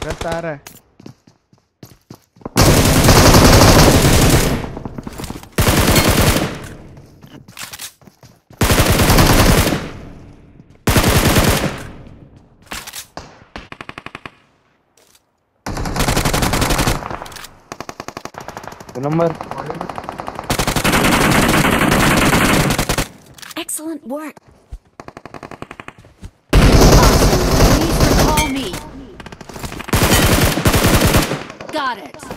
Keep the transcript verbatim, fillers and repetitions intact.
रस्ता आ रहा है। Number Excellent work. Awesome. Please recall me. Got it.